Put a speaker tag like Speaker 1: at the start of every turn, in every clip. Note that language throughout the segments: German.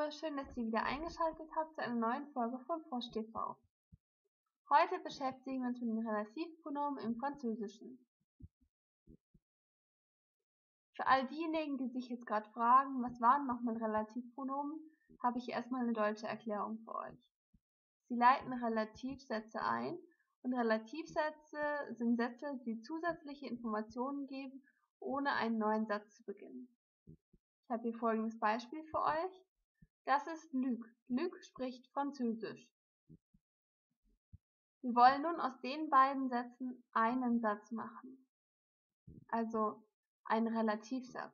Speaker 1: Hallo, schön, dass ihr wieder eingeschaltet habt zu einer neuen Folge von Frosch TV. Heute beschäftigen wir uns mit den Relativpronomen im Französischen. Für all diejenigen, die sich jetzt gerade fragen, was waren nochmal Relativpronomen, habe ich erstmal eine deutsche Erklärung für euch. Sie leiten Relativsätze ein und Relativsätze sind Sätze, die zusätzliche Informationen geben, ohne einen neuen Satz zu beginnen. Ich habe hier folgendes Beispiel für euch. Das ist Luc. Luc spricht Französisch. Wir wollen nun aus den beiden Sätzen einen Satz machen, also einen Relativsatz.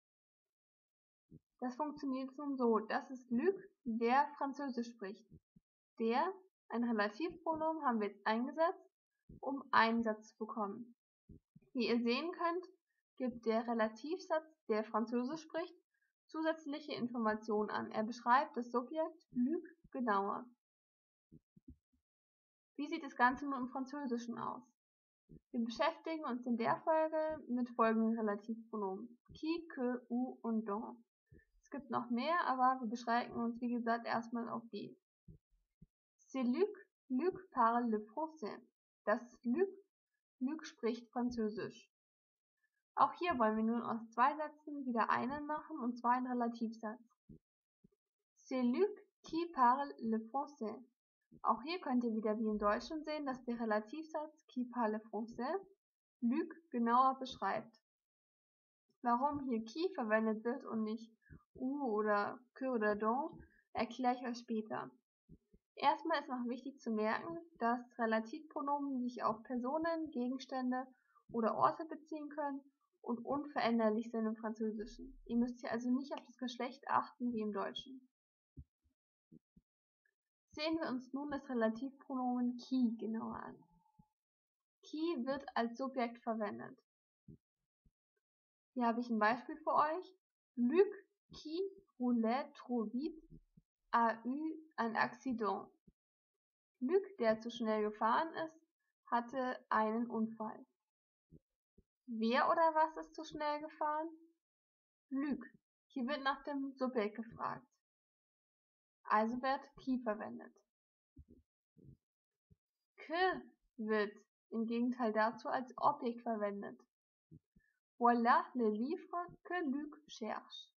Speaker 1: Das funktioniert nun so, das ist Luc, der Französisch spricht. Der, ein Relativpronomen haben wir jetzt eingesetzt, um einen Satz zu bekommen. Wie ihr sehen könnt, gibt der Relativsatz, der Französisch spricht, zusätzliche Informationen an. Er beschreibt das Subjekt Luc genauer. Wie sieht das Ganze nun im Französischen aus? Wir beschäftigen uns in der Folge mit folgenden Relativpronomen: qui, que, où und dont. Es gibt noch mehr, aber wir beschränken uns wie gesagt erstmal auf die. C'est Luc, Luc parle le français. Das ist Luc, Luc spricht Französisch. Auch hier wollen wir nun aus zwei Sätzen wieder einen machen, und zwar einen Relativsatz. C'est Luc qui parle le français. Auch hier könnt ihr wieder wie im Deutschen sehen, dass der Relativsatz qui parle français Luc genauer beschreibt. Warum hier qui verwendet wird und nicht où oder que oder dont, erkläre ich euch später. Erstmal ist noch wichtig zu merken, dass Relativpronomen sich auf Personen, Gegenstände oder Orte beziehen können und unveränderlich sind im Französischen. Ihr müsst hier also nicht auf das Geschlecht achten wie im Deutschen. Sehen wir uns nun das Relativpronomen qui genauer an. Qui wird als Subjekt verwendet. Hier habe ich ein Beispiel für euch. Luc qui roulait trop vite a eu un accident. Luc, der zu schnell gefahren ist, hatte einen Unfall. Wer oder was ist zu schnell gefahren? Luc. Hier wird nach dem Subjekt gefragt. Also wird qui verwendet. Que wird im Gegenteil dazu als Objekt verwendet. Voilà le livre que Luc cherche.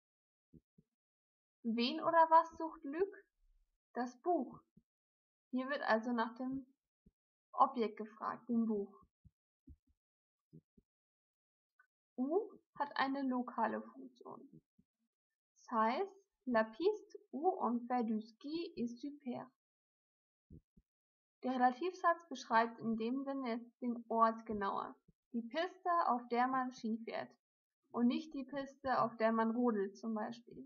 Speaker 1: Wen oder was sucht Luc? Das Buch. Hier wird also nach dem Objekt gefragt, dem Buch. Où hat eine lokale Funktion. Das heißt, la piste où on fait du ski est super. Der Relativsatz beschreibt in dem Sinne jetzt den Ort genauer. Die Piste, auf der man Ski fährt. Und nicht die Piste, auf der man rodelt zum Beispiel.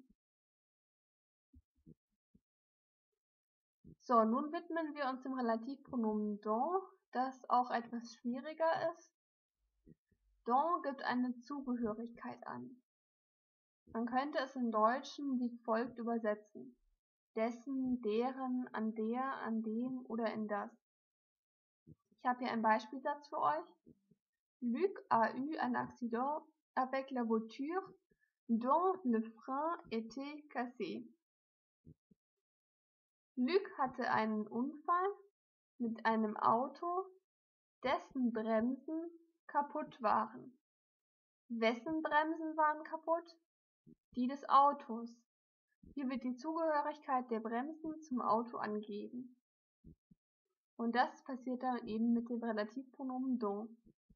Speaker 1: So, nun widmen wir uns dem Relativpronomen dont, das auch etwas schwieriger ist. Dont gibt eine Zugehörigkeit an. Man könnte es im Deutschen wie folgt übersetzen: dessen, deren, an der, an dem oder in das. Ich habe hier einen Beispielsatz für euch. Luc a eu un accident avec la voiture dont le frein était cassé. Luc hatte einen Unfall mit einem Auto, dessen Bremsen kaputt waren. Wessen Bremsen waren kaputt? Die des Autos. Hier wird die Zugehörigkeit der Bremsen zum Auto angegeben. Und das passiert dann eben mit dem Relativpronomen dont.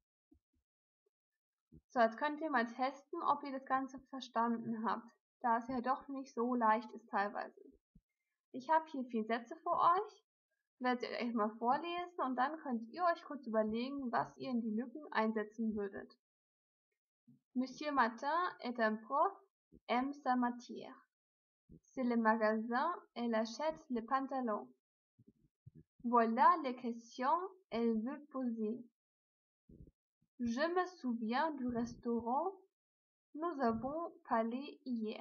Speaker 1: So, jetzt könnt ihr mal testen, ob ihr das Ganze verstanden habt, da es ja doch nicht so leicht ist teilweise. Ich habe hier 4 Sätze für euch, werde sie euch mal vorlesen und dann könnt ihr euch kurz überlegen, was ihr in die Lücken einsetzen würdet. Monsieur Martin est un prof, aime sa matière. C'est le magasin, elle achète les pantalons. Voilà les questions elle veut poser. Je me souviens du restaurant, nous avons parlé hier.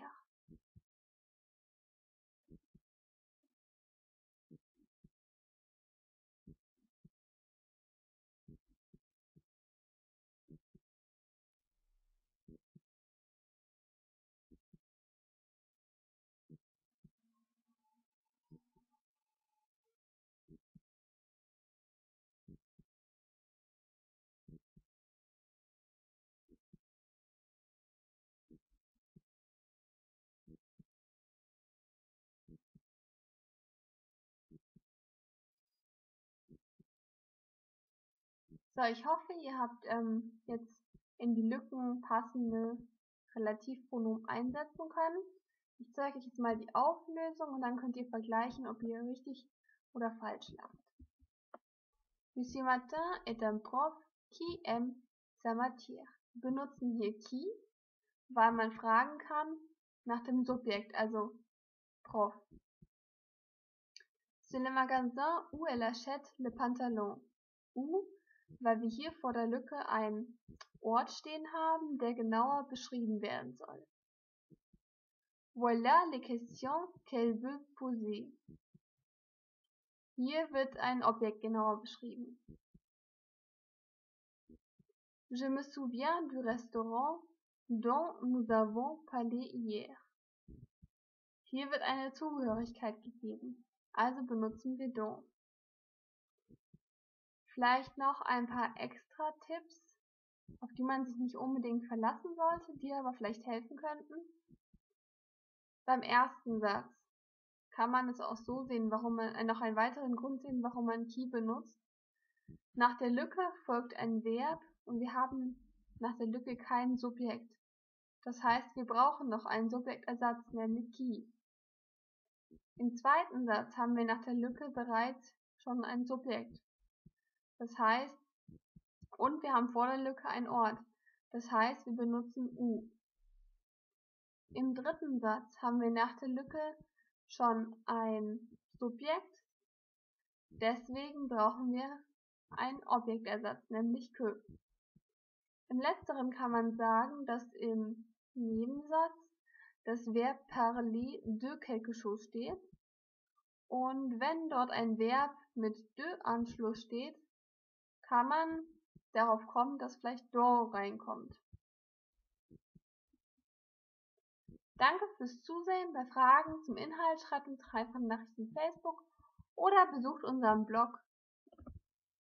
Speaker 1: So, ich hoffe, ihr habt jetzt in die Lücken passende Relativpronomen einsetzen können. Ich zeige euch jetzt mal die Auflösung und dann könnt ihr vergleichen, ob ihr richtig oder falsch lag. Monsieur Martin est un prof qui aime sa matière. Wir benutzen hier qui, weil man fragen kann nach dem Subjekt, also Prof. C'est le magasin où elle achète le pantalon. Où, weil wir hier vor der Lücke einen Ort stehen haben, der genauer beschrieben werden soll. Voilà les questions qu'elle veut poser. Hier wird ein Objekt genauer beschrieben. Je me souviens du restaurant dont nous avons parlé hier. Hier wird eine Zugehörigkeit gegeben, also benutzen wir dont. Vielleicht noch ein paar extra Tipps, auf die man sich nicht unbedingt verlassen sollte, die aber vielleicht helfen könnten. Beim ersten Satz kann man es auch so sehen, warum man noch einen weiteren Grund sehen, warum man qui benutzt. Nach der Lücke folgt ein Verb und wir haben nach der Lücke kein Subjekt. Das heißt, wir brauchen noch einen Subjektersatz, nämlich qui. Im zweiten Satz haben wir nach der Lücke bereits schon ein Subjekt. Das heißt, und wir haben vor der Lücke einen Ort. Das heißt, wir benutzen u. Im dritten Satz haben wir nach der Lücke schon ein Subjekt. Deswegen brauchen wir einen Objektersatz, nämlich que. Im letzteren kann man sagen, dass im Nebensatz das Verb parler de quelque chose steht. Und wenn dort ein Verb mit de Anschluss steht, kann man darauf kommen, dass vielleicht do reinkommt. Danke fürs Zusehen. Bei Fragen zum Inhalt schreibt uns einfach Nachrichten auf Facebook oder besucht unseren Blog